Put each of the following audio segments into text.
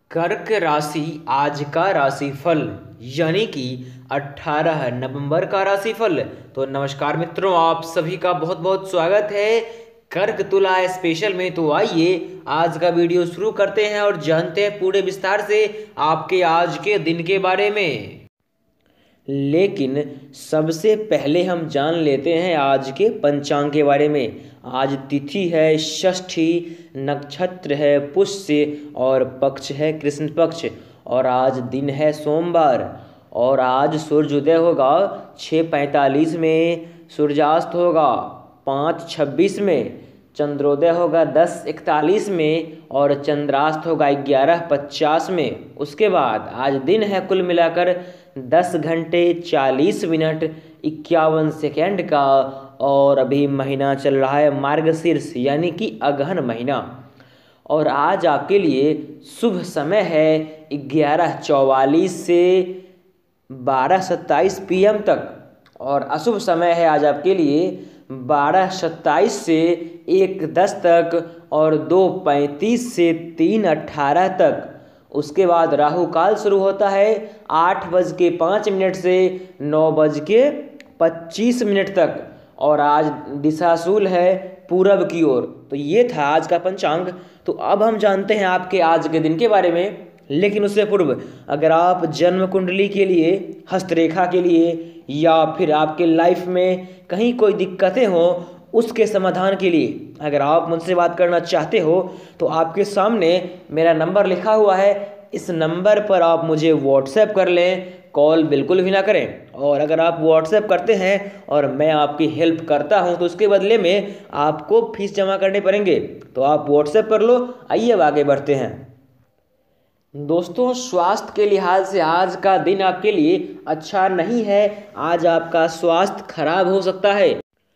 कर्क राशि आज का राशिफल यानी कि 18 नवंबर का राशिफल। तो नमस्कार मित्रों, आप सभी का बहुत बहुत स्वागत है कर्क तुला स्पेशल में। तो आइए आज का वीडियो शुरू करते हैं और जानते हैं पूरे विस्तार से आपके आज के दिन के बारे में। लेकिन सबसे पहले हम जान लेते हैं आज के पंचांग के बारे में। आज तिथि है षष्ठी, नक्षत्र है पुष्य और पक्ष है कृष्ण पक्ष। और आज दिन है सोमवार। और आज सूर्योदय होगा 6:45 में, सूर्यास्त होगा 5:26 में, चंद्रोदय होगा 10:41 में और चंद्रास्त होगा 11:50 में। उसके बाद आज दिन है कुल मिलाकर 10 घंटे 40 मिनट 51 सेकेंड का। और अभी महीना चल रहा है मार्गशीर्ष यानी कि अगहन महीना। और आज आपके लिए शुभ समय है 11:44 से 12:27 PM तक। और अशुभ समय है आज आपके लिए 12:27 से 1:10 तक और 2:35 से 3:18 तक। उसके बाद राहु काल शुरू होता है 8:05 से 9:25 तक। और आज दिशाशूल है पूरब की ओर। तो ये था आज का पंचांग। तो अब हम जानते हैं आपके आज के दिन के बारे में। लेकिन उससे पूर्व अगर आप जन्म कुंडली के लिए, हस्तरेखा के लिए या फिर आपके लाइफ में कहीं कोई दिक्कतें हो उसके समाधान के लिए अगर आप मुझसे बात करना चाहते हो तो आपके सामने मेरा नंबर लिखा हुआ है। इस नंबर पर आप मुझे व्हाट्सएप कर लें, कॉल बिल्कुल भी ना करें। और अगर आप व्हाट्सएप करते हैं और मैं आपकी हेल्प करता हूं तो उसके बदले में आपको फीस जमा करने पड़ेंगे। तो आप व्हाट्सएप कर लो। आइए अब आगे बढ़ते हैं। दोस्तों, स्वास्थ्य के लिहाज से आज का दिन आपके लिए अच्छा नहीं है। आज आपका स्वास्थ्य खराब हो सकता है।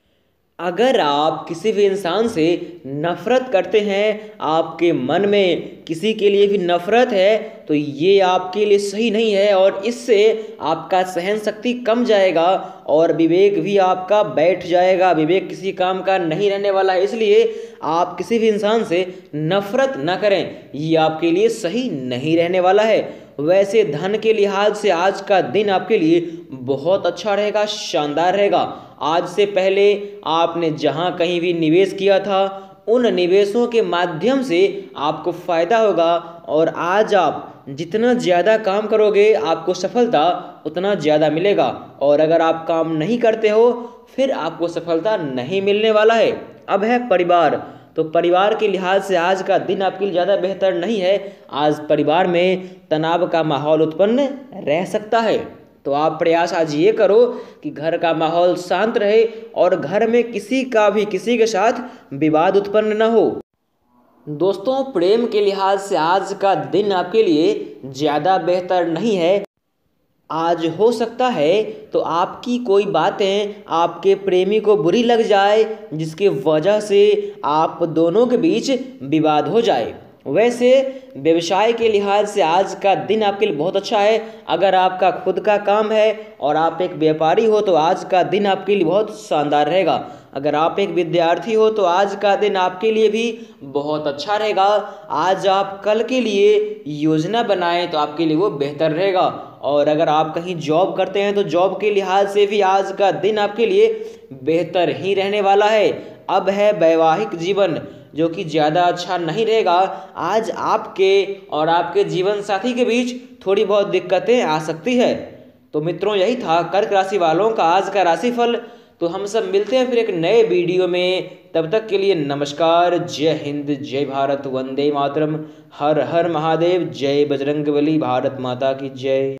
अगर आप किसी भी इंसान से नफरत करते हैं, आपके मन में किसी के लिए भी नफरत है, तो ये आपके लिए सही नहीं है। और इससे आपका सहन शक्ति कम जाएगा और विवेक भी आपका बैठ जाएगा। विवेक किसी काम का नहीं रहने वाला है। इसलिए आप किसी भी इंसान से नफरत न करें, ये आपके लिए सही नहीं रहने वाला है। वैसे धन के लिहाज से आज का दिन आपके लिए बहुत अच्छा रहेगा, शानदार रहेगा। आज से पहले आपने जहां कहीं भी निवेश किया था उन निवेशों के माध्यम से आपको फायदा होगा। और आज आप जितना ज़्यादा काम करोगे आपको सफलता उतना ज़्यादा मिलेगा। और अगर आप काम नहीं करते हो फिर आपको सफलता नहीं मिलने वाला है। अब है परिवार। तो परिवार के लिहाज से आज का दिन आपके लिए ज़्यादा बेहतर नहीं है। आज परिवार में तनाव का माहौल उत्पन्न रह सकता है। तो आप प्रयास आज ये करो कि घर का माहौल शांत रहे और घर में किसी का भी किसी के साथ विवाद उत्पन्न न हो। दोस्तों, प्रेम के लिहाज से आज का दिन आपके लिए ज़्यादा बेहतर नहीं है। आज हो सकता है तो आपकी कोई बातें आपके प्रेमी को बुरी लग जाए जिसकी वजह से आप दोनों के बीच विवाद हो जाए। वैसे व्यवसाय के लिहाज से आज का दिन आपके लिए बहुत अच्छा है। अगर आपका खुद का काम है और आप एक व्यापारी हो तो आज का दिन आपके लिए बहुत शानदार रहेगा। अगर आप एक विद्यार्थी हो तो आज का दिन आपके लिए भी बहुत अच्छा रहेगा। आज आप कल के लिए योजना बनाएं तो आपके लिए वो बेहतर रहेगा। और अगर आप कहीं जॉब करते हैं तो जॉब के लिहाज से भी आज का दिन आपके लिए बेहतर ही रहने वाला है। अब है वैवाहिक जीवन, जो कि ज़्यादा अच्छा नहीं रहेगा। आज आपके और आपके जीवन साथी के बीच थोड़ी बहुत दिक्कतें आ सकती है। तो मित्रों, यही था कर्क राशि वालों का आज का राशिफल। तो हम सब मिलते हैं फिर एक नए वीडियो में। तब तक के लिए नमस्कार। जय हिंद, जय भारत, वंदे मातरम, हर हर महादेव, जय बजरंगबली, भारत माता की जय।